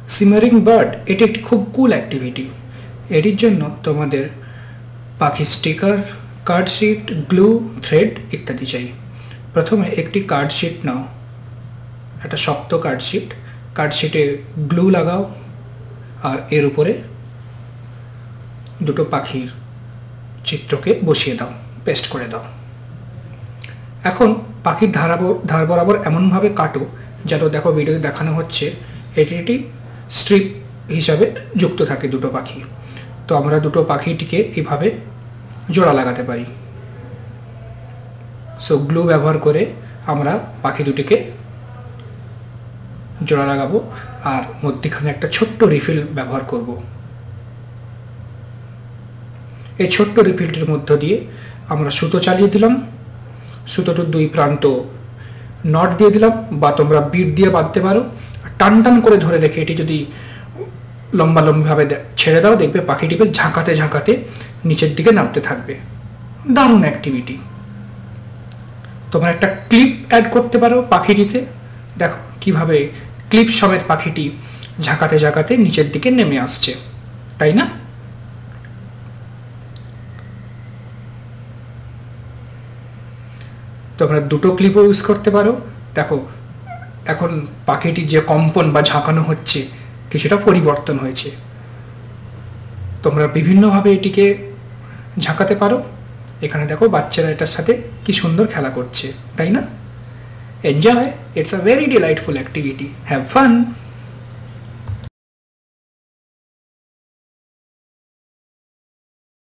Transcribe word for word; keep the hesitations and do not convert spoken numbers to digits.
Simmering bird এটি একটি খুব কুল অ্যাক্টিভিটি। এটির জন্য তোমাদের পাখি স্টিকার, কার্ডশিট, গ্লু, থ্রেড ইত্যাদি চাই। প্রথমে একটি কার্ডশিট নাও, একটা শক্ত কার্ডশিট, কার্ডশিটে গ্লু লাগাও আর এর উপরে দুটো পাখির চিত্রকে বসিয়ে দাও, পেস্ট করে দাও। এখন পাখির ধারা ধার বরাবর এমনভাবে কাটো যেন, দেখো ভিডিওতে দেখানো হচ্ছে, এটি একটি স্ট্রিপ হিসাবে যুক্ত থাকে দুটো পাখি। তো আমরা দুটো পাখিটিকে এভাবে জোড়া লাগাতে পারি। সো গ্লু ব্যবহার করে আমরা পাখি দুটিকে জোড়া লাগাবো আর মধ্যখানে একটা ছোট্ট রিফিল ব্যবহার করব। এই ছোট্ট রিফিলটির মধ্য দিয়ে আমরা সুতো চালিয়ে দিলাম, সুতোটির দুই প্রান্ত নট দিয়ে দিলাম, বা তোমরা বিট দিয়ে বাঁধতে পারো। টান টান করে ধরে রেখে এটি যদি লম্বা লম্বিভাবে ছেড়ে দাও, দেখবে পাখিটি বেশ ঝাঁকাতে ঝাঁকাতে নিচের দিকে নামতে থাকবে। দারুণ অ্যাক্টিভিটি। তোমরা একটা ক্লিপ অ্যাড করতে পারো পাখিটিতে, দেখো কিভাবে ক্লিপ সমেত পাখিটি ঝাঁকাতে ঝাঁকাতে নিচের দিকে নেমে আসছে, তাই না? তোমরা দুটো ক্লিপও ইউজ করতে পারো। দেখো এখন পাখিটির যে কম্পন বা ঝাঁকানো হচ্ছে কিছুটা পরিবর্তন হয়েছে। তোমরা বিভিন্নভাবে এটিকে ঝাঁকাতে পারো। এখানে দেখো বাচ্চারা এটার সাথে কি সুন্দর খেলা করছে, তাই না? Enjoy, it's a very delightful activity, have fun.